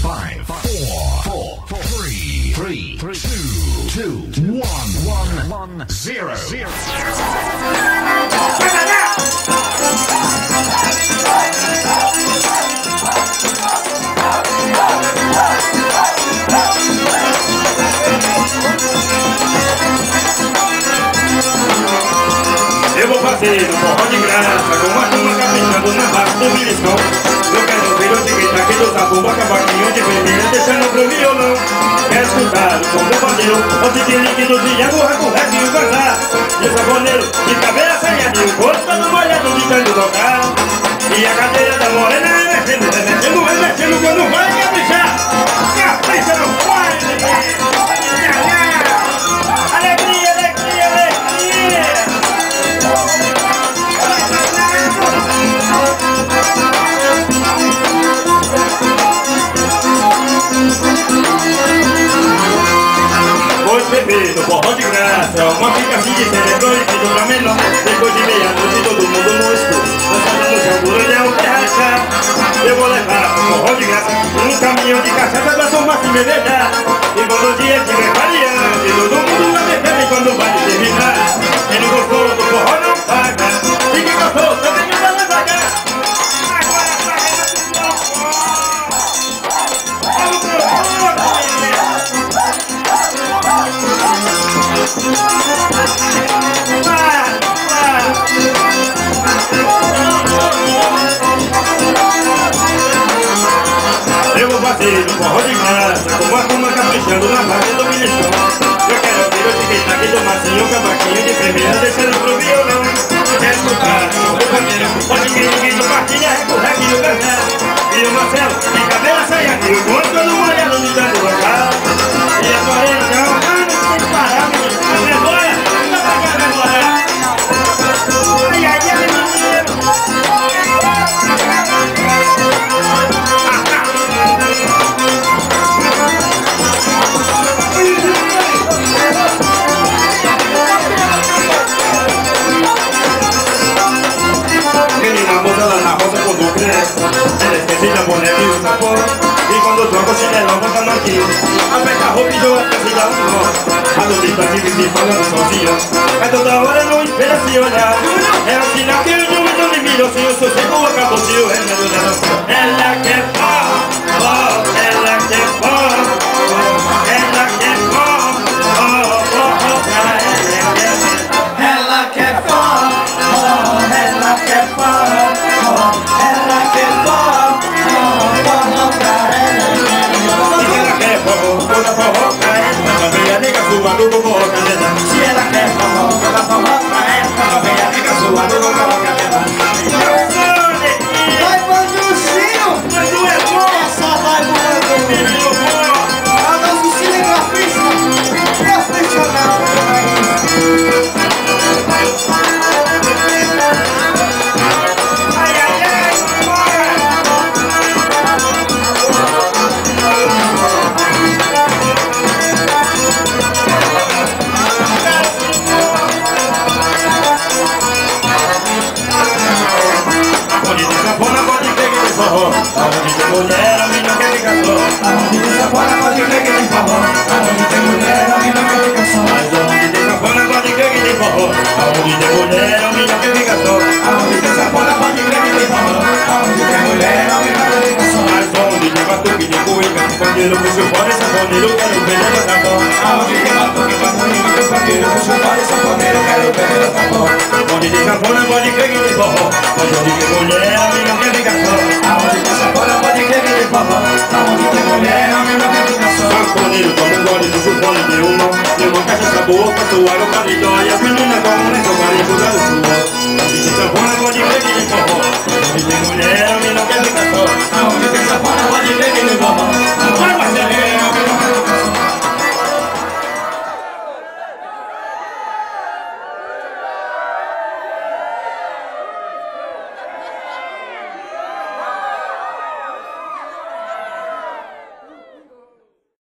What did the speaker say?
5, 4, 3, 2, 1, 0. Eu vou fazer um forró de graça, com uma turma caprichando na base do beliscão. Eu quero ver o tic-tac do zabumba, cavaquinho de primeira, deixando pro violão. Quero escutar o som do pandeiro, o tic-lic do Diago, o rap e o cantar. E o saboneiro, de cabeça e o corpo todo molhado de tanto tocar. E a cadeira da morena remexendo, remexendo, remexendo, quando vai caprichar. Capricha no fone, alegria, alegria, alegria. Pois bebê, no forró de graça, uma ficação de cerebro e tudo pra menor. Depois de meia-noite todo mundo no escuro, dançando no chão, burulhão, terraça. Eu vou levar no forró de graça um caminhão de cachaça pra tomar se bebejar. E quando o dia estiver variante, todo mundo vai beber e quando o baile terminar. Quem não gostou do forró não paga, e quem gostou também não vai pagar. Agora paga na sua vamos pro forró, eu vou fazer um forró de graça, com a turma caprichando na base do beliscão. Eu quero ouvir o tic-tac do Marcinho, o cavaquinho de primeira, deixando pro violão. Quero escutar o som do pandeiro, o tic-lic do Martinha, o rec e o cantar. E o Marcelo, de cabelo saia aqui, o corpo todo molhado de tanto local. E a morena, não tem que parar, menino, vergonha, não vai pagar vergonha. Ai, ai, ai, menino. Menina moça lá na roça quando cresce, ela esquece da boneca e o sabor. E quando troca o chinelão bota no aquilo, aperta a roupa e joga pra se dar um nó. A lolita vive se falando sozinha, mas toda hora não espera se olhar. É um sinal que o juiz não me mira, se o sossego acabou, se o remédio dela. Ela quer pó, ela quer pó, ela quer pó, ela quer pó, ela quer pó, ela quer pó, se ela quer forró, toda forró pra ela, também a nega sua do forró canela. Se ela quer forró, toda forró pra ela, também a nega sua do forró canela. Vai, Patrocínio! Quando é bom, Essa vai voando! menino bom. A nosso cinegrafista profissional! Ai, ai, ai, onde tem sanfona pode crer que tem forró, aonde tem mulher, homem não quer ficar só. Aonde tem sanfona pode crer que tem forró. Aonde tem mulher, homem não quer ficar só. Mas onde tem sanfona pode crer que tem forró, aonde tem mulher, homem não quer ficar só. Aonde tem sanfona pode crer que tem forró. Aonde tem mulher, homem não quer ficar só. Mas onde tem batuque de cuíca, pandeiro, puxo fora e sanfoneiro, quero ver ele botar bom. Aonde tem batuque, pandeiro, puxo fora e sanfoneiro, quero ver ele botar bom. Onde tem sanfona pode crer que tem forró, mas onde tem mulher, homem não quer ficar só. Aonde tem sanfona pode crer que tem forró. Aonde tem mulher, homem não quer ficar só. Sanfoneiro, toma um gole do chupone de uma, deu uma cachaça boa pra suar o paredão, e as meninas vão nessa varia.